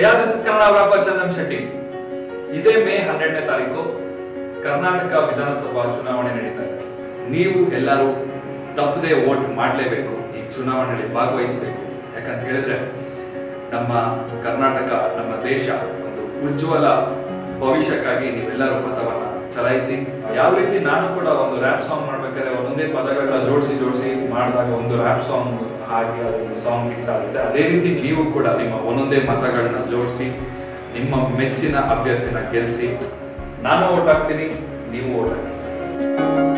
This is Kannada ವ್ಯಾಪಾರ ಚಂದನ್ ಶೆಟ್ಟಿ. ಇದೇ ಮೇ 12ನೇ ತಾರೀಕು ಕರ್ನಾಟಕ ವಿಧಾನಸಭಾ ಚುನಾವಣೆ ನಡೀತಾ ಇದೆ. ನೀವು ಎಲ್ಲರೂ ತಪ್ಪದೆ ವೋಟ್ ಮಾಡಲೇಬೇಕು, ಈ ಚುನಾವಣೆಯಲ್ಲಿ ಭಾಗವಹಿಸಬೇಕು. ಯಾಕಂತ ಹೇಳಿದ್ರೆ ನಮ್ಮ ಕರ್ನಾಟಕ, ನಮ್ಮ ದೇಶ ಒಂದು ಉಜ್ವಲ ಭವಿಷ್ಯಕ್ಕಾಗಿ ನೀವೆಲ್ಲರೂ ಮತವನ್ನ ಚಲಾಯಿಸಿ. ಯಾವ ರೀತಿ ನಾನು ಕೂಡ ಒಂದು ರ್ಯಾಪ್ ಸಾಂಗ್ ಮಾಡ್ಬೇಕಾದ್ರೆ ಒಂದೊಂದೇ ಪದಗಳನ್ನ ಜೋಡಿಸಿ ಮಾಡಿದಾಗ ಒಂದು ರ್ಯಾಪ್ ಸಾಂಗ್ ಹಾಗೆ ಅದೊಂದು ಸಾಂಗ್ ಹಿಟ್ ಆಗುತ್ತೆ, ಅದೇ ರೀತಿ ನೀವು ಕೂಡ ನಿಮ್ಮ ಒಂದೊಂದೇ ಮತಗಳನ್ನ ಜೋಡಿಸಿ ನಿಮ್ಮ ಮೆಚ್ಚಿನ ಅಭ್ಯರ್ಥಿನ ಗೆಲ್ಲಿಸಿ. ನಾನು ಓಟ್ ಹಾಕ್ತೀನಿ, ನೀವು ಓಟ್ ಹಾಕಿ.